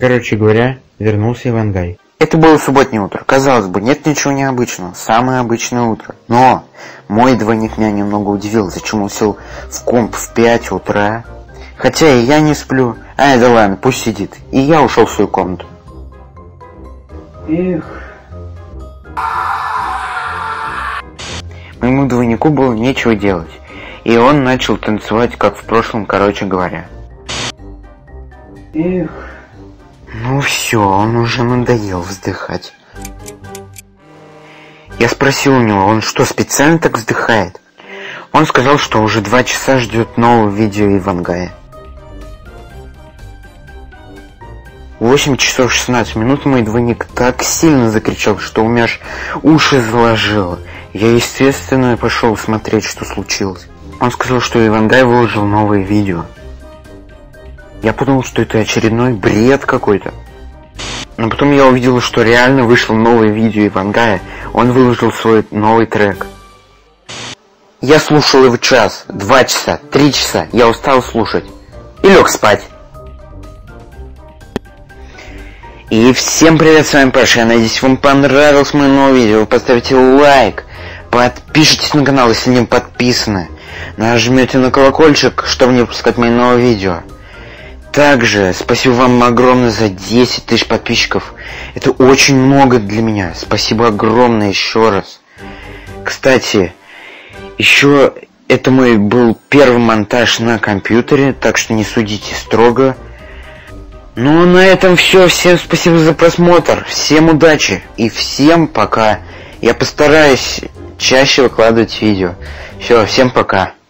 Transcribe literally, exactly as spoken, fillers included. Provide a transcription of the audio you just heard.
Короче говоря, вернулся Ивангай. Это было субботнее утро. Казалось бы, нет ничего необычного. Самое обычное утро. Но мой двойник меня немного удивил, зачем он сел в комп в пять утра. Хотя и я не сплю. Ай, да ладно, пусть сидит. И я ушел в свою комнату. Эх. Моему двойнику было нечего делать. И он начал танцевать, как в прошлом, короче говоря. Эх. Ну все, он уже надоел вздыхать. Я спросил у него, он что, специально так вздыхает? Он сказал, что уже два часа ждет нового видео Ивангая. В восемь часов шестнадцать минут мой двойник так сильно закричал, что у меня аж уши заложило. Я, естественно, пошел смотреть, что случилось. Он сказал, что Ивангай выложил новое видео. Я подумал, что это очередной бред какой-то. Но потом я увидел, что реально вышло новое видео Ивангая. Он выложил свой новый трек. Я слушал его час, два часа, три часа. Я устал слушать. И лег спать. И всем привет, с вами Паша. Я надеюсь, вам понравилось мое новое видео. Поставьте лайк. Подпишитесь на канал, если не подписаны. Нажмете на колокольчик, чтобы не пропускать мои новые видео. Также спасибо вам огромное за десять тысяч подписчиков. Это очень много для меня. Спасибо огромное еще раз. Кстати, еще это мой был первый монтаж на компьютере, так что не судите строго. Ну, на этом все. Всем спасибо за просмотр. Всем удачи. И всем пока. Я постараюсь чаще выкладывать видео. Все, всем пока.